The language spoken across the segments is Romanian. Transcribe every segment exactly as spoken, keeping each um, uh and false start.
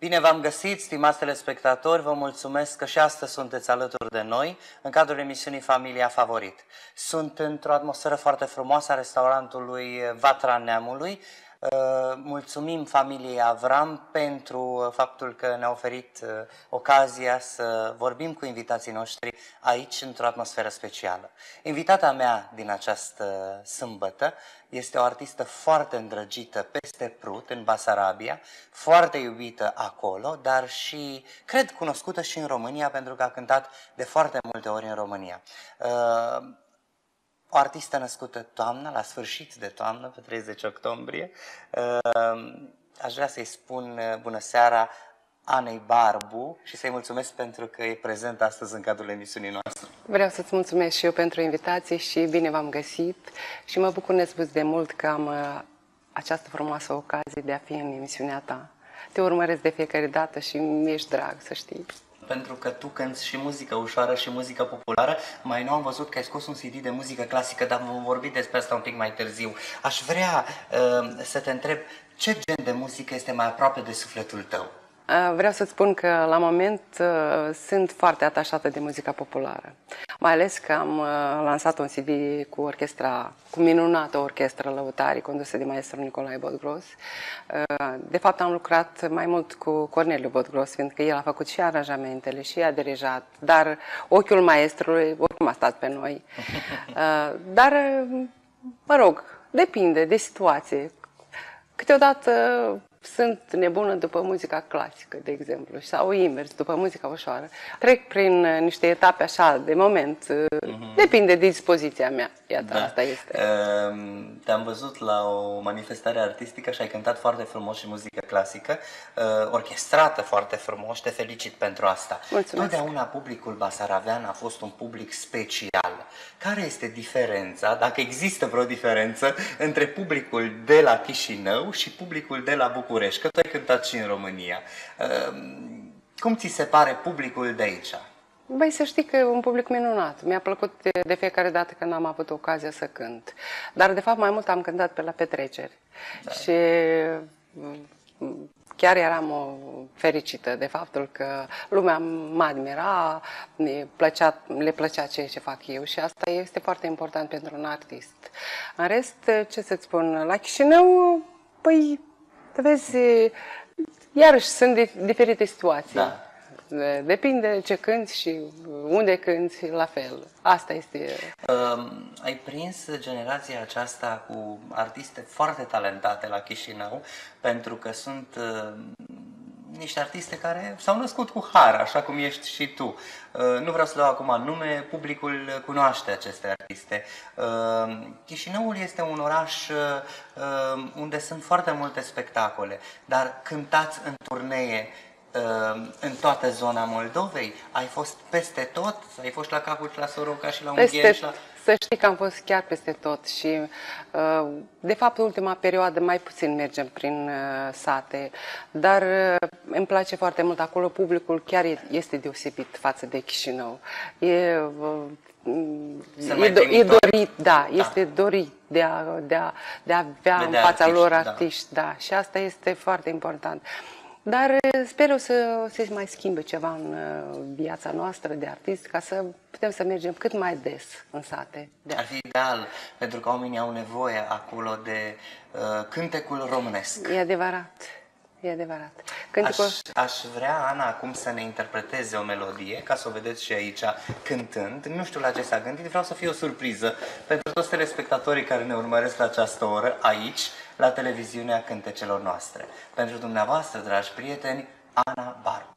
Bine v-am găsit, stimați telespectatori, vă mulțumesc că și astăzi sunteți alături de noi în cadrul emisiunii Familia Favorit. Sunt într-o atmosferă foarte frumoasă a restaurantului Vatra Neamului. Mulțumim familiei Avram pentru faptul că ne-a oferit ocazia să vorbim cu invitații noștri aici într-o atmosferă specială. Invitata mea din această sâmbătă este o artistă foarte îndrăgită peste Prut, în Basarabia, foarte iubită acolo, dar și, cred, cunoscută și în România, pentru că a cântat de foarte multe ori în România. O artistă născută toamnă, la sfârșit de toamnă, pe treizeci octombrie. Aș vrea să-i spun bună seara Anei Barbu și să-i mulțumesc pentru că e prezent astăzi în cadrul emisiunii noastre. Vreau să-ți mulțumesc și eu pentru invitație și bine v-am găsit și mă bucur nespus de mult că am această frumoasă ocazie de a fi în emisiunea ta. Te urmăresc de fiecare dată și mi-ești drag, să știi. Pentru că tu cânti și muzică ușoară și muzică populară. Mai nou am văzut că ai scos un C D de muzică clasică, dar vom vorbi despre asta un pic mai târziu. Aș vrea uh, să te întreb ce gen de muzică este mai aproape de sufletul tău? Vreau să spun că la moment sunt foarte atașată de muzica populară. Mai ales că am lansat un C D cu orchestra, cu minunată orchestră Lăutarii, condusă de maestru Nicolae Bodgros. De fapt am lucrat mai mult cu Corneliu Bodgros, fiindcă el a făcut și aranjamentele și a dirijat, dar ochiul maestrului oricum a stat pe noi. Dar, mă rog, depinde de situație. Câteodată sunt nebună după muzica clasică, de exemplu, sau invers, după muzica ușoară. Trec prin niște etape așa, de moment, uh-huh. Depinde de dispoziția mea. Iată, da. Asta este. Uh, te-am văzut la o manifestare artistică și ai cântat foarte frumos și muzică clasică, uh, orchestrată foarte frumos, te felicit pentru asta. Mulțumesc. Totdeauna publicul basaravean a fost un public special. Care este diferența, dacă există vreo diferență, între publicul de la Chișinău și publicul de la București? Că tu ai cântat și în România. Cum ți se pare publicul de aici? Băi, să știi că e un public minunat. Mi-a plăcut de fiecare dată când am avut ocazia să cânt. Dar, de fapt, mai mult am cântat pe la petreceri. Da. Și chiar eram fericită de faptul că lumea mă admira, le plăcea, le plăcea ceea ce fac eu și asta este foarte important pentru un artist. În rest, ce să-ți spun, la Chișinău, păi, vezi, iarăși sunt diferite situații. Da. Depinde ce cânti și unde cânti, la fel. Asta este. Uh, ai prins generația aceasta cu artiste foarte talentate la Chișinău, pentru că sunt uh, niște artiste care s-au născut cu har, așa cum ești și tu. Uh, nu vreau să dau acum nume, publicul cunoaște aceste artiste. Uh, Chișinăul este un oraș uh, unde sunt foarte multe spectacole, dar cântați în turnee în toată zona Moldovei? Ai fost peste tot? Ai fost la Capuci, la Soroca și la Ungheni? La... Să știi că am fost chiar peste tot și, de fapt, ultima perioadă mai puțin mergem prin sate, dar îmi place foarte mult acolo, publicul chiar este deosebit față de Chișinău. E, e, do, e dorit, da, da, este dorit de a, de a, de a avea în fața artiști, lor artiști, da. Da, și asta este foarte important. Dar sper eu să se mai schimbe ceva în viața noastră de artist, ca să putem să mergem cât mai des în sate. Ar fi ideal, pentru că oamenii au nevoie acolo de uh, cântecul românesc. E adevărat, e adevărat. Cântecul... Aș, aș vrea, Ana, acum să ne interpreteze o melodie, ca să o vedeți și aici cântând. Nu știu la ce s-a gândit, vreau să fie o surpriză pentru toți telespectatorii care ne urmăresc la această oră aici, la televiziunea Cântecelor noastre. Pentru dumneavoastră, dragi prieteni, Ana Barbu.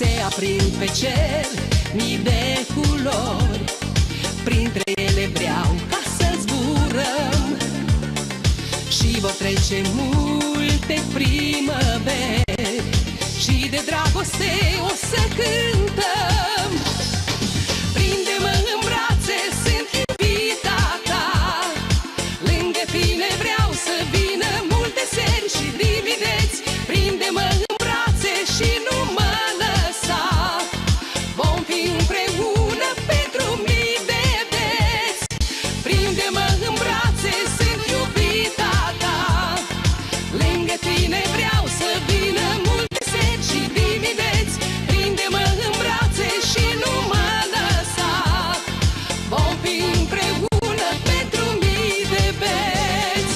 Se aprind pe cer mii de culori, printre ele vreau ca să zburăm. Și vor trece multe primăveri și de dragoste o să cântăm. Prinde-mă în brațe, sunt iubita ta, lângă tine vreau să vină multe seri și dimineți. Prinde-mă în brațe și nu mă lăsa, vom fi împreună pentru mii de vieți. Prinde-mă în brațe, sunt iubita ta, lângă tine vreau să vină multe seri și dimineți. Prinde-mă în brațe și nu mă lăsa, vom fi împreună pentru mii de vieți.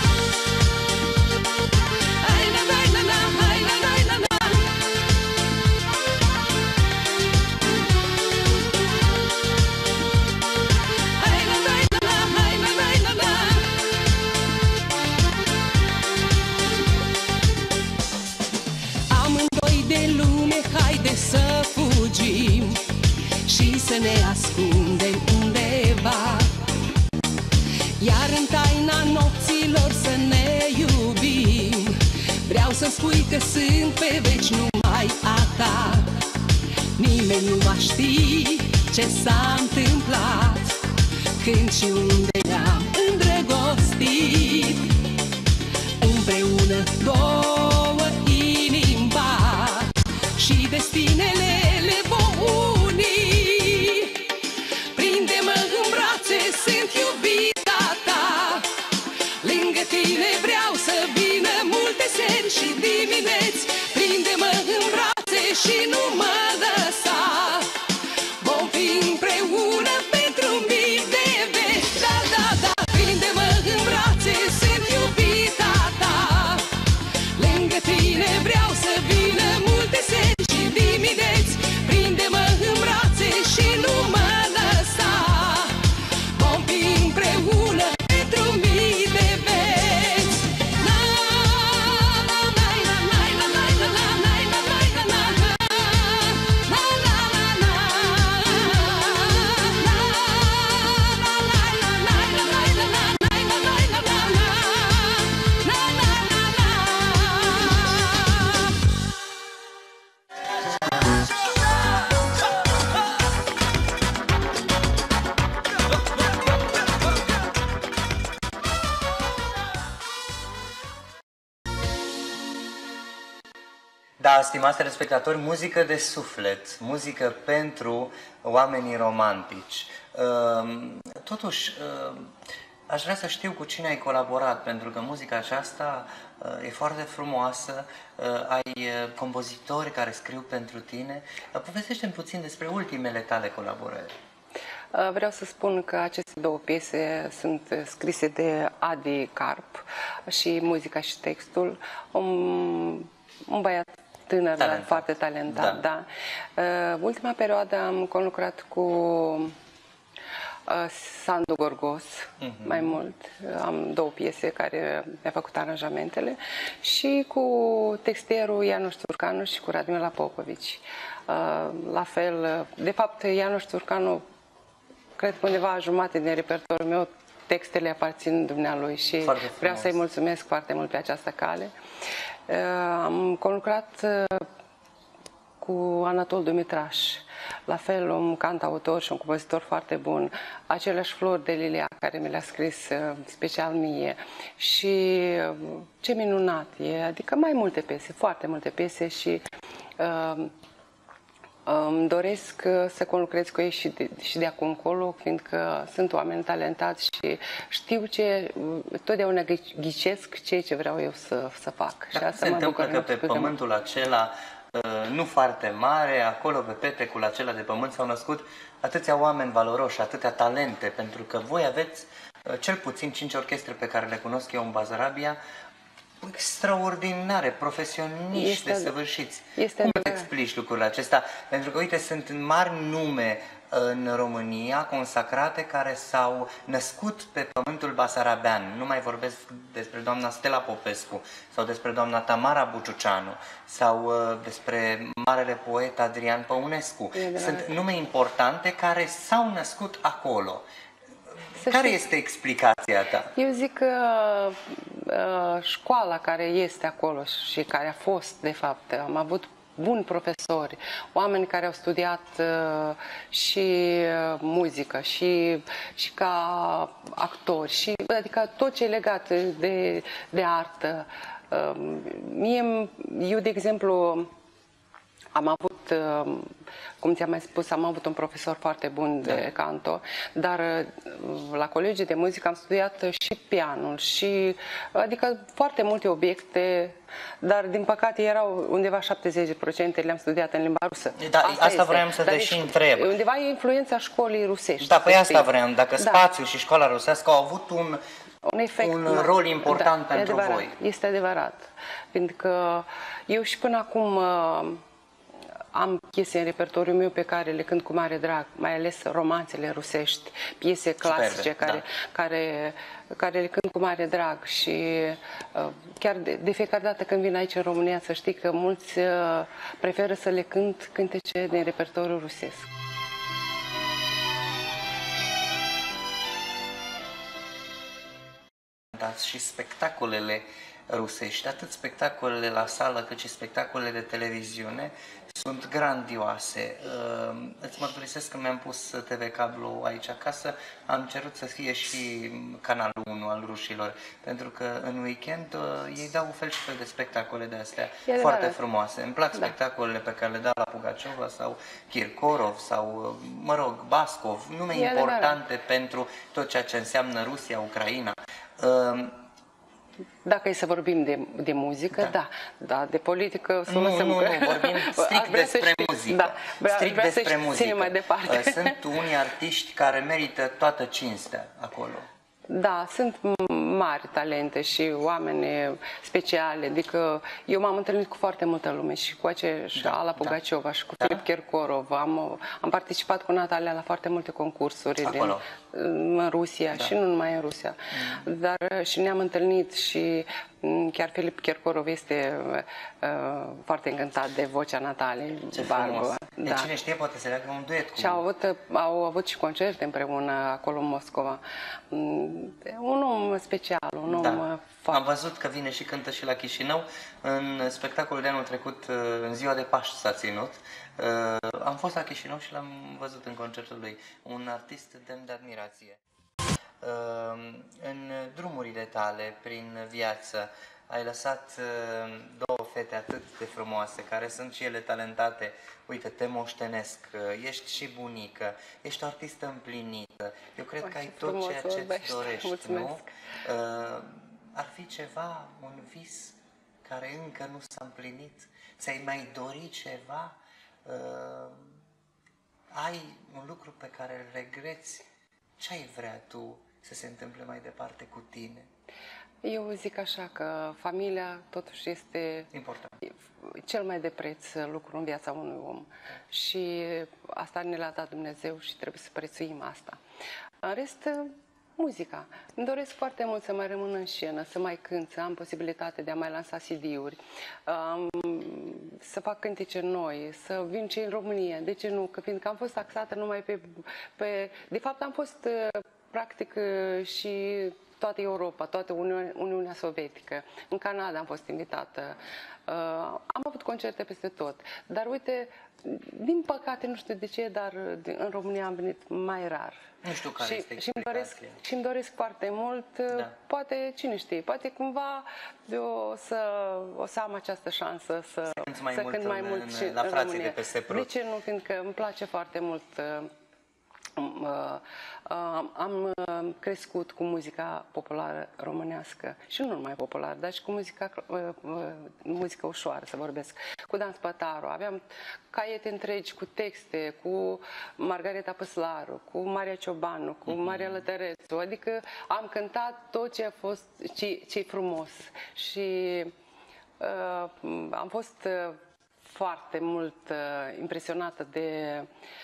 Hai la la la la, hai la la la la. Hai la la la la, hai la la la la. Amândoi de lume, haide să fugim și să ne ascundem undeva, iar în taina nopților să ne iubim. Vreau să spui că sunt pe veci numai a ta, nimeni nu va ști ce s-a întâmplat, când și unde ne-am îndrăgostit. Împreună două inimi bat și destinele le vom uni. Prinde-mă în brațe, sunt iubita ta, lângă tine vreau să vină multe seri și dimineți. Prinde-mă în brațe și nu mă lăsa, vom fi împreună pentru mii de vieți. Da, da, da, prinde-mă în brațe, sunt iubita ta, lângă tine vreau să vină multe seri și dimineți. Prinde-mă în brațe și nu mă lăsa, vom fi împreună pentru mii de vieți. La la la la la la la la la la la la la la. La la la la. La la la la la la la la la la la la la la. La la la la. Da, stimați telespectatori, muzică de suflet, muzică pentru oamenii romantici. Ehm, Totuși, ehm, aș vrea să știu cu cine ai colaborat, pentru că muzica aceasta eh, e foarte frumoasă, eh, ai eh, compozitori care scriu pentru tine. Eh, Povestește-mi puțin despre ultimele tale colaborări. Uh, Vreau să spun că aceste două piese sunt scrise de Adi Carp și muzica și textul. Un, un băiat tânăr, Talentat. dar foarte talentat, da. da. Uh, ultima perioadă am conlucrat cu uh, Sandu Gorgos, uh-huh. mai mult. Am două piese care mi-a făcut aranjamentele și cu textierul Ianoș Țurcanu și cu Radmila Popovici. Uh, la fel, de fapt, Ianoș Țurcanu, cred că undeva jumate din repertoriul meu, textele aparțin dumnealui și vreau să-i mulțumesc foarte mult pe această cale. Uh, am conlucrat uh, cu Anatol Dumitraș, la fel un cantautor și un compozitor foarte bun, Aceleași flori de lilia, care mi le-a scris uh, special mie și uh, ce minunat e, adică mai multe piese, foarte multe piese și uh, îmi doresc să conlucrez cu ei și de, și de acum încolo, fiindcă sunt oameni talentați și știu ce, totdeauna ghicesc ceea ce vreau eu să, să fac. Dar și asta se mă întâmplă bucură că pe pământul acela, nu foarte mare, acolo pe petecul acela de pământ s-au născut atâția oameni valoroși, atâtea talente, pentru că voi aveți cel puțin cinci orchestre pe care le cunosc eu în Basarabia, extraordinare, profesioniști Este- desăvârșiți. este Cum îți adevărat. explici lucrurile acesta? Pentru că, uite, sunt mari nume în România consacrate care s-au născut pe pământul basarabean. Nu mai vorbesc despre doamna Stella Popescu sau despre doamna Tamara Buciuceanu sau uh, despre marele poet Adrian Păunescu. E adevărat. Sunt nume importante care s-au născut acolo. Să Care știți- este explicația ta? Eu zic că uh, școala care este acolo și care a fost, de fapt, am avut buni profesori, oameni care au studiat uh, și uh, muzică și, și ca actori, și, adică tot ce e legat de, de artă. Uh, mie, eu, de exemplu, am avut, uh, cum ți-am mai spus, am avut un profesor foarte bun de Da. canto, dar uh, la colegii de muzică am studiat și pianul și, adică, foarte multe obiecte, dar din păcate erau undeva șaptezeci la sută le-am studiat în limba rusă. Da, asta este. vroiam să Dar te e- și întreb. Undeva e influența școlii rusești. Da, păi să asta știi. vreau. Dacă Da. spațiul și școala rusească au avut un, Un efect, un da. rol important Da, e pentru adevărat, voi. Este adevărat. Pentru că eu și până acum uh, am piese în repertoriul meu pe care le cânt cu mare drag, mai ales romanțele rusești, piese clasice care, da. care, care le cânt cu mare drag și uh, chiar de, de fiecare dată când vin aici în România, să știi că mulți uh, preferă să le cânt cântece din repertoriul rusesc. Dați și spectacolele rusești, atât spectacolele la sală cât și spectacolele de televiziune sunt grandioase. Uh, Îți mărturisesc că mi-am pus T V Cablu aici acasă, am cerut să fie și canalul unu al rușilor, pentru că în weekend uh, ei dau un fel și fel de spectacole de astea E adevărat. foarte frumoase. Îmi plac Da. spectacolele pe care le dau la Pugaciova sau Kirkorov sau, uh, mă rog, Bascov, nume E adevărat. importante pentru tot ceea ce înseamnă Rusia, Ucraina. Uh, Dacă e să vorbim de, de muzică, da. da, da, de politică să o Nu, lăsăm nu, că- nu, vorbim Aș strict vrea să despre știi- muzică. Da, vrea, strict vrea despre să muzică. ținem mai departe. Sunt unii artiști care merită toată cinstea acolo. Da, sunt m- mari talente și oameni speciale, adică eu m-am întâlnit cu foarte multă lume și cu acești Da, Ala da. Pugaciova și cu Da. Filip Kirkorov, am, am participat cu Natalia la foarte multe concursuri din, Acolo. în Rusia Da. și nu numai în Rusia, dar și ne-am întâlnit și m, chiar Filip Kirkorov este uh, foarte încântat de vocea Nataliei Ce Barbu. frumos. Da. De cine știe, poate să leagă un duet cu... Și au avut, au avut și concerte împreună acolo în Moscova. Mm, Un om special, un om Da. uh, Am foarte... văzut că vine și cântă și la Chișinău. În spectacolul de anul trecut, în ziua de Paști s-a ținut. Am fost la Chișinău și l-am văzut în concertul lui. Un artist demn de admirație. În drumurile tale, prin viață, ai lăsat uh, două fete atât de frumoase, care sunt și ele talentate. Uite, te moștenesc, uh, ești și bunică, ești o artistă împlinită. Eu cred Oh, că ai ce tot frumos ceea ce vorbești. îți dorești, Mulțumesc. nu? Uh, ar fi ceva, un vis care încă nu s-a împlinit? Ți-ai mai dori ceva? Uh, ai un lucru pe care îl regreți? Ce ai vrea tu să se întâmple mai departe cu tine? Eu zic așa că familia totuși este Important. cel mai de preț lucru în viața unui om. Și asta ne l-a dat Dumnezeu și trebuie să prețuim asta. În rest, muzica. Îmi doresc foarte mult să mai rămân în scenă, să mai cânt, să am posibilitate de a mai lansa C D-uri, să fac cântece noi, să vin și în România. De ce nu? Că fiindcă am fost taxată numai pe... pe... De fapt, am fost practic și toată Europa, toată Uniunea, Uniunea Sovietică. În Canada am fost invitată. Uh, am avut concerte peste tot. Dar uite, din păcate, nu știu de ce, dar în România am venit mai rar. Nu știu care și, este și îmi doresc, explicația. și îmi doresc foarte mult, Da. poate, cine știe, poate cumva eu să, o să am această șansă să, Să cânți mai să mult cânt mai în- mult în- și la în frații România. de pe Seprut. De ce nu? Fiindcă îmi place foarte mult uh, Am crescut cu muzica populară românească și nu numai populară, dar și cu muzica, muzică ușoară, să vorbesc, cu Dan Spătaru. Aveam caiete întregi cu texte, cu Margareta Păslaru, cu Maria Ciobanu, cu Maria Lătărețu, adică am cântat tot ce a fost, ce, ce frumos și uh, am fost foarte mult uh, impresionată de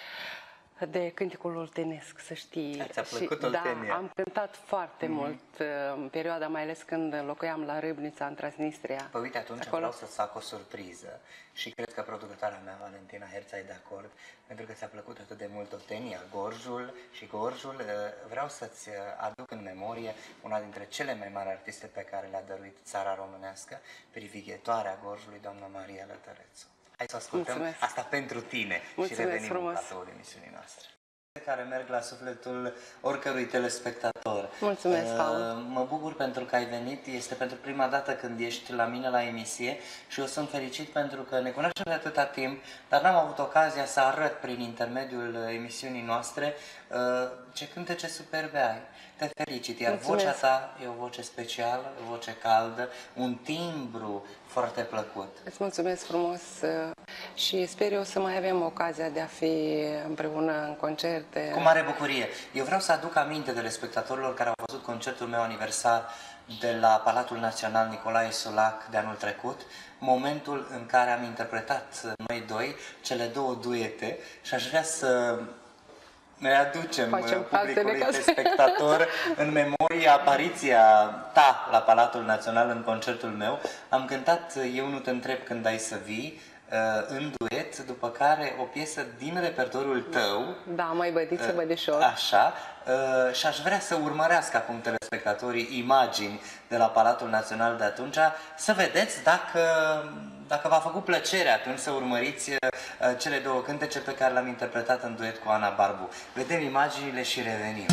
de cântecul oltenesc, să știi. Ți-a plăcut și, Oltenia? Da, am cântat foarte mm-hmm. mult în perioada, mai ales când locuiam la Râbnița, în Transnistria. Păi uite, atunci Acolo... vreau să-ți fac o surpriză și cred că producătoarea mea, Valentina Herța, e de acord, pentru că ți-a plăcut atât de mult Oltenia, Gorjul și Gorjul. Vreau să-ți aduc în memorie una dintre cele mai mari artiste pe care le-a dăruit țara românească, privighetoarea Gorjului, doamna Maria Lătărețu. Hai să ascultăm. Mulțumesc. Asta pentru tine. Mulțumesc, și revenim frumos. în platoul emisiunii noastre. Care merg la sufletul oricărui telespectator. Mulțumesc, Paul. Mă bucur pentru că ai venit. Este pentru prima dată când ești la mine la emisie și eu sunt fericit pentru că ne cunoaștem de atâta timp, dar n-am avut ocazia să arăt prin intermediul emisiunii noastre ce cântece superbe ai. Te felicit, iar Mulțumesc. Vocea ta e o voce specială, o voce caldă, un timbru foarte plăcut. Îți mulțumesc frumos și sper eu să mai avem ocazia de a fi împreună în concerte. Cu mare bucurie. Eu vreau să aduc aminte telespectatorilor care au văzut concertul meu aniversar de la Palatul Național Nicolae Sulac de anul trecut, momentul în care am interpretat noi doi cele două duete și aș vrea să ne aducem Facem publicului ca de spectator în memorie apariția ta la Palatul Național în concertul meu. Am cântat Eu nu te întreb când ai să vii în duet, după care o piesă din repertoriul tău. Da, mai bădiță, bădișor. Așa, și aș vrea să urmărească acum telespectatorii imagini de la Palatul Național de atunci, să vedeți dacă, dacă v-a făcut plăcere atunci să urmăriți cele două cântece pe care le-am interpretat în duet cu Ana Barbu. Vedem imaginile și revenim.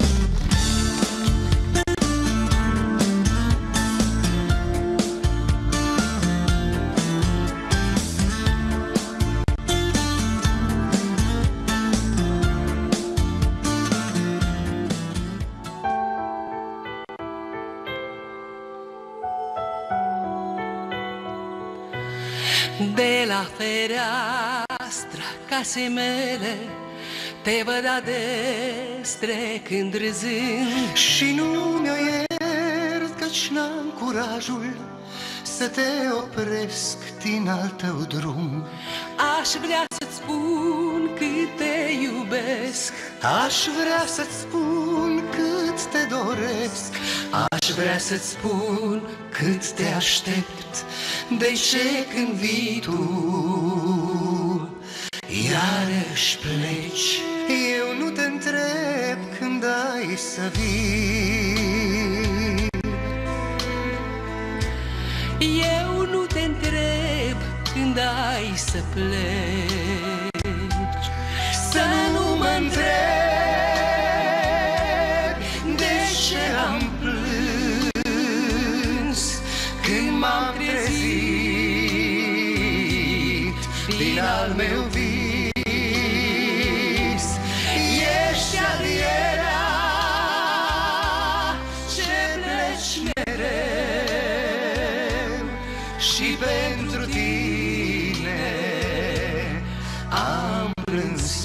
De la fereastra casei mele te văd ades trecând râzând și nu mi-o iert căci n-am curajul să te opresc din al tău drum. Aș vrea să-ți spun cât te iubesc, Aș vrea să-ți spun cât te doresc, aș vrea să-ți spun cât te aștept. De ce când vii tu iarăși pleci? Eu nu te întreb când ai să vii, eu nu te întreb când ai să pleci. să nu mă întrebi de ce am plâns când m-am trezit din al meu vis. Ești alierea ce pleci mereu și pentru tine am plâns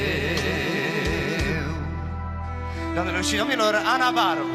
eu. Doamnelor și domnilor, Ana Barbu.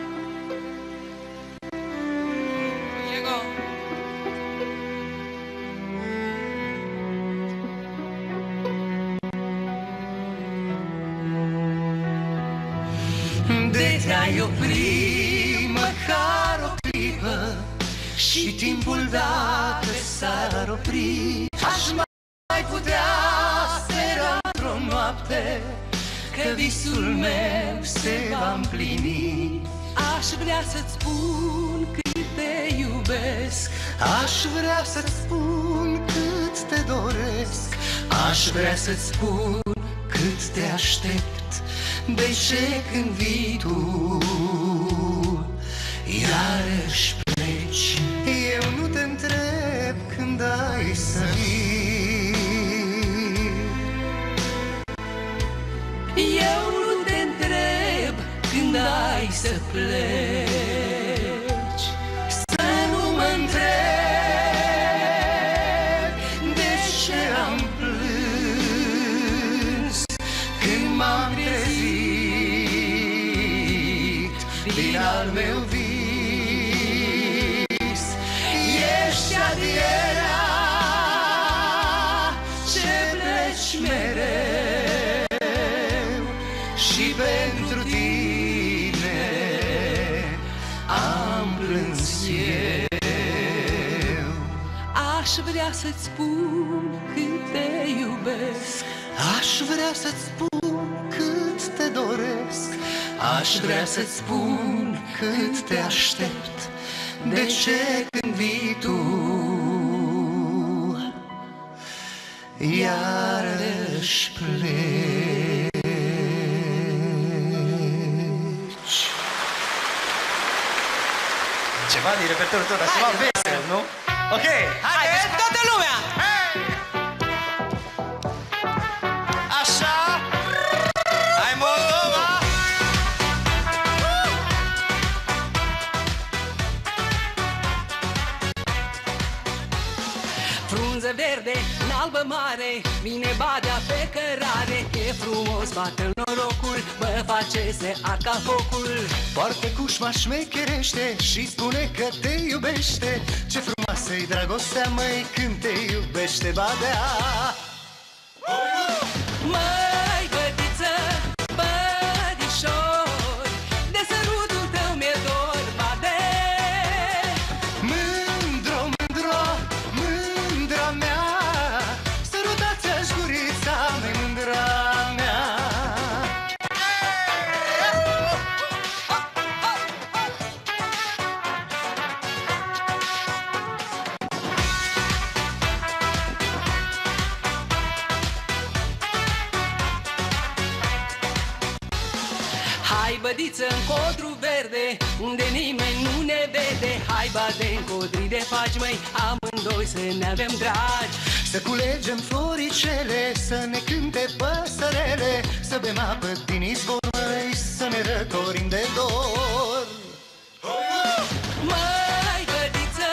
De te-ai opri măcar o clipă și timpul dacă s-ar opri, aș mai putea spera într-o noapte că visul meu se va împlini. Aș vrea să-ți spun cât te iubesc, Aș vrea să-ți spun cât te doresc, aș vrea să-ți spun cât te aștept. De ce când vii tu iarăși pleci? Eu nu te întreb când ai să vii, eu să pleci. Să nu mă întreb de ce am plâns când m-am trezit din al meu vis. Ești adierea ce pleci mereu și pentru tine am plâns eu. Aș vrea să-ți spun cât te iubesc, Aș vrea să-ți spun cât te doresc, Aș vrea să-ți spun cât te aștept. De ce când vii tu iarăși pleci? Ceva din repertoriul tău, dar ceva vesel, nu? Ok, haideți! toată lumea! Așa! Hai, Moldova! Frunză verde, în albă mare, vine badea pe cărare. E frumos, bate norocul, mă face să ard ca focul. Poartă cușma șmecherește și spune că te iubește. Ce frumoasă-i dragostea, măi, când te iubește badea. Măi, bătiță, bădișor, de sărutul tău mi-e dor, bade. Mândro, mândro, mândra mea, sărutați-aș gurița mea, mândra mea. Hai, bădiță, în codru verde, unde nimeni nu ne vede. Hai, bade, în codri de faci, măi, amândoi să ne avem dragi. Să culegem floricele, să ne cânte păsărele, să bem apă din izvor, măi, să ne răcorim de dor. Măi, bădiță,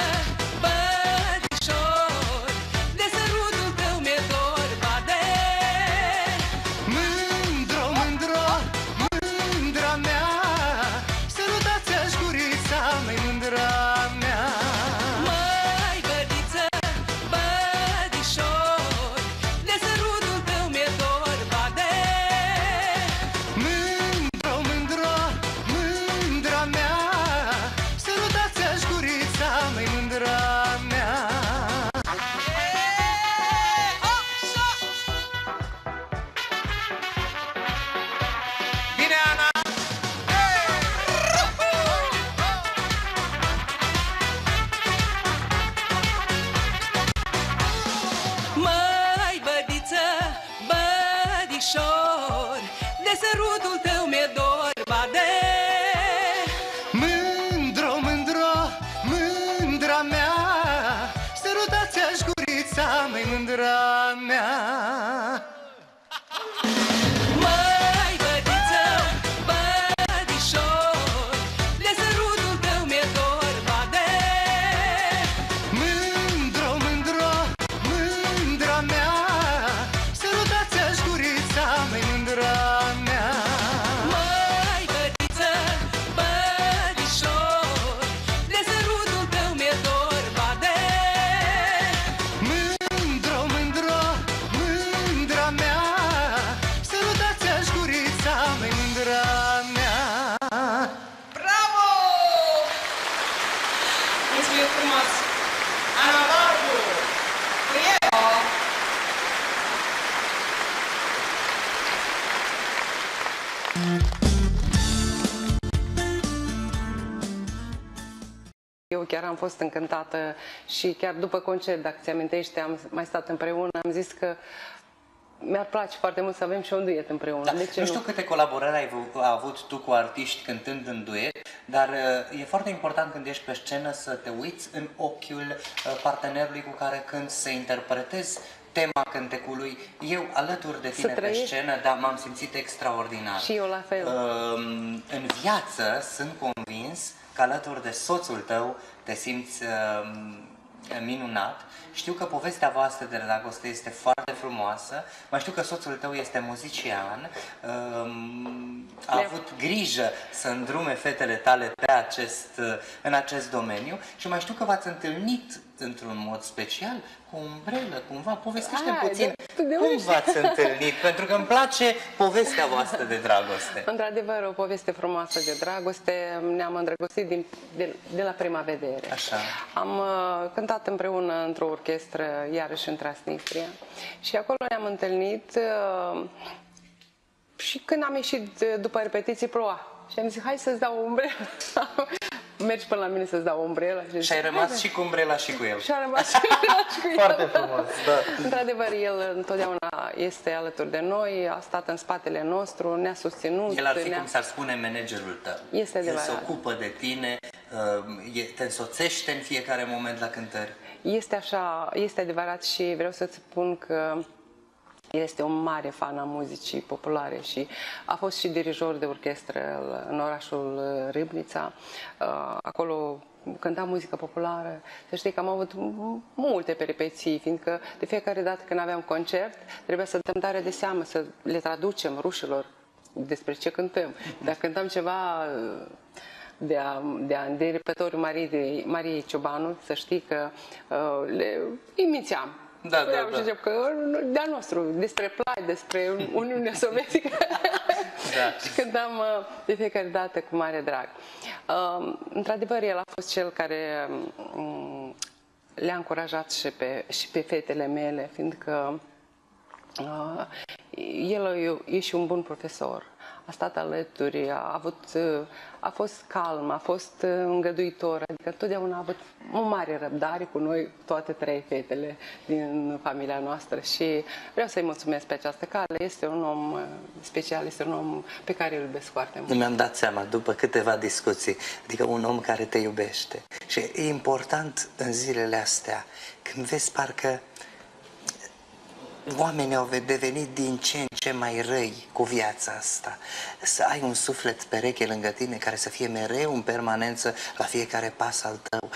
bădișor, de sărutul tău mi-e dor, bade. Mândro, mândro, mândra mea, sărutați-aș gurița mea, mândra mea. Măi, bădiță, bădișor, de sărutul tău mi-e dor, bade. Mândro, mândro, mândra mea, sărutați-aș gurița mea, mândra mea. Bine, Ana! Măi, bădiță, bădișor, de sărutul tău mi-e dor, bade. Mândro, mândro, mândra mea, sărutați-aș gurița mea, mândra mea. Măi, bădiță, bădișor, de sărutul tău mi-e dor, bade. Mândro, mândro, mândra mea, sărutați-aș gurița mea, mândra mea. Măi, bădiță, bădișor, de sărutul tău mi-e dor, bade. Mândro, mândro, mândra mea, sărutați-aș gurița mea, mândra mea. Bravo! Mulțumim frumos! Ana Barbu! Eu chiar am fost încântată și chiar după concert, dacă ți amintești, am mai stat împreună, am zis că mi-ar place foarte mult să avem și un duet împreună. Da. De ce Nu știu câte colaborări ai v- avut tu cu artiști cântând în duet, dar uh, e foarte important când ești pe scenă să te uiți în ochiul uh, partenerului cu care cânti, să interpretezi tema cântecului. Eu, alături de tine pe scenă, dar m-am simțit extraordinar. Și eu la fel. În viață sunt convins că alături de soțul tău te simți minunat. Știu că povestea voastră de dragoste este foarte frumoasă. Mai știu că soțul tău este muzician. A avut grijă să îndrume fetele tale pe acest, în acest domeniu. Și mai știu că v-ați întâlnit într-un mod special cu o umbrelă, cumva. Povestește-mi puțin de, de cum v-ați întâlnit, pentru că îmi place povestea voastră de dragoste. Într-adevăr, o poveste frumoasă de dragoste. Ne-am îndrăgostit din, de, de la prima vedere. Așa. Am uh, cântat împreună într-o orchestră, iarăși în Transnistria, și acolo ne-am întâlnit uh, și când am ieșit după repetiții ploua. Și am zis, hai să-ți dau o umbrelă. Mergi până la mine să-ți dau o umbrelă. Și, și ai rămas și cu umbrela și cu el. Și a rămas și cu el. Foarte frumos, da. Într-adevăr, el întotdeauna este alături de noi, a stat în spatele nostru, ne-a susținut. El ar fi, cum s-ar spune, managerul tău. Este adevărat. El se ocupă de tine, te însoțește în fiecare moment la cântări. Este așa, este adevărat și vreau să-ți spun că este un mare fan a muzicii populare și a fost și dirijor de orchestră în orașul Râbnița. Acolo cânta muzică populară. Să știi că am avut multe peripeții, fiindcă de fiecare dată când aveam concert, trebuia să dăm tare de seamă, să le traducem rușilor despre ce cântăm. Dacă cântam ceva de, a, de, a, de repertoriul Mariei, Mariei Ciobanu, să știi că uh, le îi mințeam. Da, da, da. Și că de-al nostru, despre plai, despre Uniunea Sovietică. Da. Și cântam uh, de fiecare dată cu mare drag. Uh, într-adevăr, el a fost cel care um, le-a încurajat și pe, și pe fetele mele, fiindcă uh, el e și un bun profesor. A stat alături, a, avut, a fost calm, a fost îngăduitor, adică întotdeauna a avut o mare răbdare cu noi, toate trei fetele din familia noastră, și vreau să-i mulțumesc pe această cale. Este un om special, este un om pe care îl iubesc foarte mult. Mi-am dat seama după câteva discuții, adică un om care te iubește. Și e important în zilele astea, când vezi parcă oamenii au devenit din ce în ce mai răi cu viața asta. Să ai un suflet pereche lângă tine care să fie mereu în permanență la fiecare pas al tău.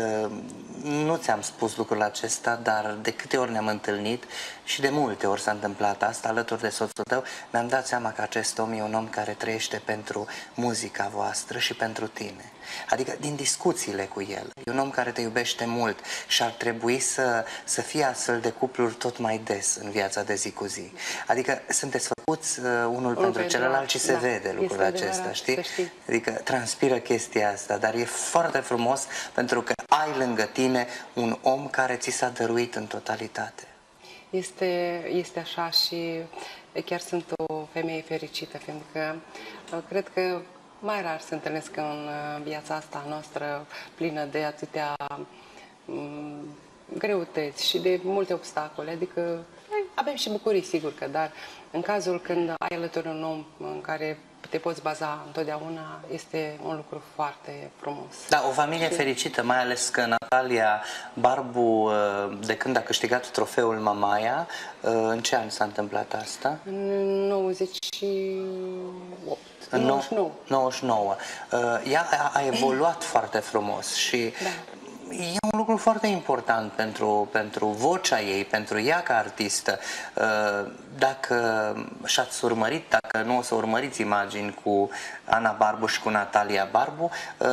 Nu ți-am spus lucrul acesta, dar de câte ori ne-am întâlnit și de multe ori s-a întâmplat asta alături de soțul tău, mi-am dat seama că acest om e un om care trăiește pentru muzica voastră și pentru tine. Adică din discuțiile cu el. E un om care te iubește mult și ar trebui să, să fie astfel de cupluri tot mai des în viața de zi cu zi. Adică sunteți făcuți uh, unul unul pentru pentru celălalt și se da, vede lucrul acesta, știi? știi? Adică transpiră chestia asta, dar e foarte frumos pentru că ai lângă tine un om care ți s-a dăruit în totalitate. Este, este așa și chiar sunt o femeie fericită, fiindcă cred că mai rar se întâlnesc în viața asta noastră plină de atâtea um, greutăți și de multe obstacole. Adică avem și bucurii, sigur că, dar în cazul când ai alături un om în care te poți baza întotdeauna, este un lucru foarte frumos. Da, o familie și fericită, mai ales că Natalia Barbu, de când a câștigat trofeul Mamaia, în ce an s-a întâmplat asta? În nouăzeci și opt. În nouăzeci și nouă. nouăzeci și nouă. Ea a evoluat foarte frumos și da. E un lucru foarte important pentru, pentru vocea ei, pentru ea ca artistă. Dacă și-ați urmărit, dacă nu o să urmăriți imagini cu Ana Barbu și cu Natalia Barbu,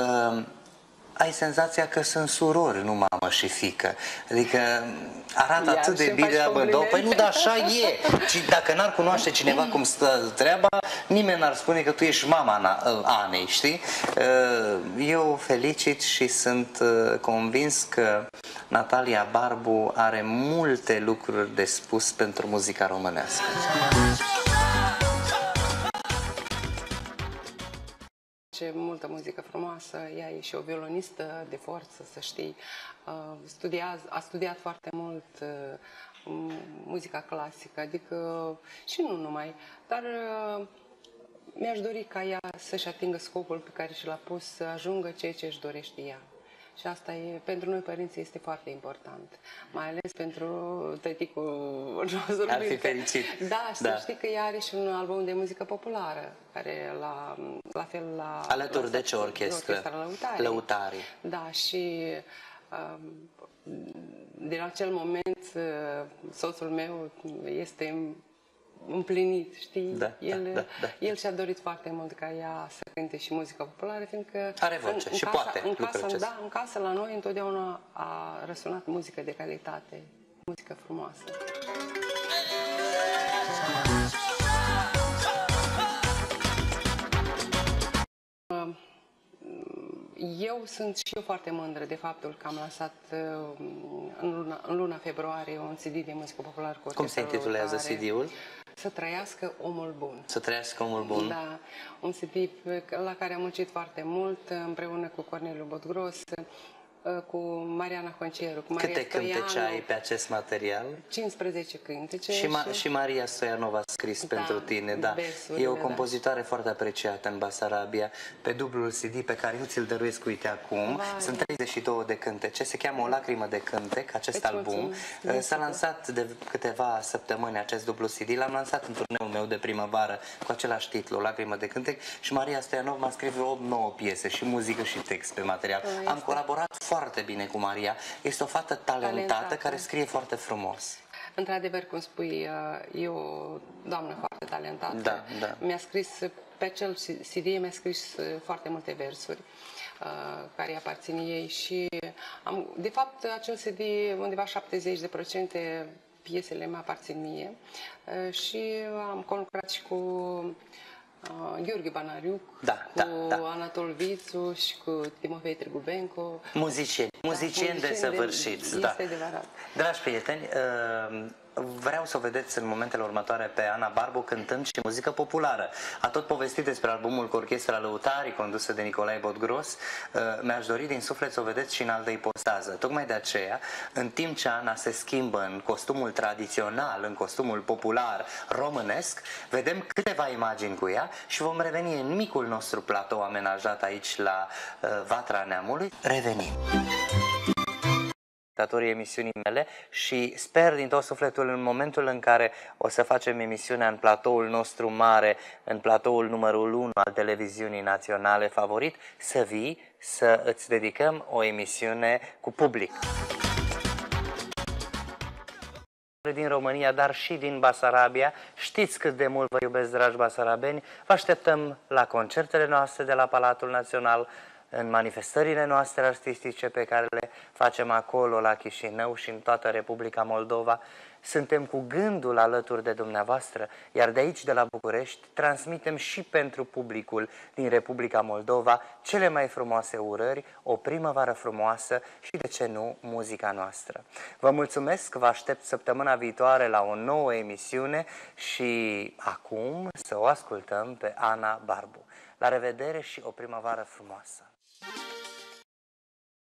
ai senzația că sunt surori, nu mamă și fică. Adică arată Iar atât de bine amândouă. Păi nu, dar așa e. Și dacă n-ar cunoaște cineva cum stă treaba, nimeni n-ar spune că tu ești mama Anei, știi? Eu felicit și sunt convins că Natalia Barbu are multe lucruri de spus pentru muzica românească. Multă muzică frumoasă, ea e și o violonistă de forță, să știi. Studiază, a studiat foarte mult muzica clasică, adică și nu numai, dar mi-aș dori ca ea să-și atingă scopul pe care și l-a pus, să ajungă ceea ce își dorește ea. Și asta e, pentru noi părinții este foarte important. Mai ales pentru tăticul nostru. Ar fi fericit. Da, să Da. știi că ea are și un album de muzică populară, care la, la fel la... Alături la, de ce orchestră? Orchestra Lăutarii. Lăutarii. Da, și um, din acel moment soțul meu este împlinit, știi? Da, el da, da, da. el și-a dorit foarte mult ca ea să cânte și muzică populară, fiindcă Are voce în, și în poate casa, în lucrul casă, acesta. da, în casă la noi întotdeauna a răsunat muzică de calitate, muzică frumoasă. Eu sunt și eu foarte mândră de faptul că am lansat în luna, în luna februarie un C D de muzică populară cu Cum se orchestra intitulează Lăutare. C D-ul? Să trăiască omul bun. Să trăiască omul bun. Da, un C D la care am muncit foarte mult împreună cu Corneliu Botgros, cu Mariana Concieru, cu Maria Câte Stoianu. cântece ai pe acest material? cincisprezece cântece. Și, Ma și Maria Stoianova a scris Da, pentru tine, da. versurile, E o da. compozitoare foarte apreciată în Basarabia. Pe dublul C D pe care eu ți-l dăruiesc, uite acum, Vai. sunt treizeci și două de cântece, se cheamă O lacrimă de cântec, acest Îți album. mulțumesc. S-a lansat de câteva săptămâni acest dublu C D, l-am lansat în turneul meu de primăvară cu același titlu, O lacrimă de cântec, și Maria Stoianova m-a scris opt nouă piese, și muzică și text pe material. Este. Am colaborat foarte bine cu Maria. Este o fată talentată, Talentată. care scrie foarte frumos. Într-adevăr, cum spui, e o doamnă foarte talentată. Da, da. Mi-a scris, pe acel C D mi-a scris foarte multe versuri uh, care îi aparțin ei și, am, de fapt, acel C D, undeva șaptezeci la sută piesele mă aparțin mie uh, și am conlucrat și cu uh, Gheorghe Banariuc, Da, cu da, da. Anatol Vițu și cu Timofei Trigubenco. Muzicieni, muzicieni Da, desăvârșiți, este da. adevărat. Dragi prieteni, uh, vreau să o vedeți în momentele următoare pe Ana Barbu cântând și muzică populară. A tot povestit despre albumul cu Orchestra Lăutarii, condusă de Nicolae Botgros. Uh, Mi-aș dori din suflet să o vedeți și în altă ipostază. Tocmai de aceea, în timp ce Ana se schimbă în costumul tradițional, în costumul popular românesc, vedem câteva imagini cu ea și vom reveni în micul nostru platou amenajat aici la uh, Vatra Neamului. Revenim! Emisiunii mele și sper din tot sufletul în momentul în care o să facem emisiunea în platoul nostru mare, în platoul numărul unu al televiziunii naționale favorit, să vii, să îți dedicăm o emisiune cu public. Din România, dar și din Basarabia. Știți cât de mult vă iubesc, dragi basarabeni. Vă așteptăm la concertele noastre de la Palatul Național, în manifestările noastre artistice pe care le facem acolo, la Chișinău și în toată Republica Moldova. Suntem cu gândul alături de dumneavoastră, iar de aici, de la București, transmitem și pentru publicul din Republica Moldova cele mai frumoase urări, o primăvară frumoasă și, de ce nu, muzica noastră. Vă mulțumesc, vă aștept săptămâna viitoare la o nouă emisiune și acum să o ascultăm pe Ana Barbu. La revedere și o primăvară frumoasă!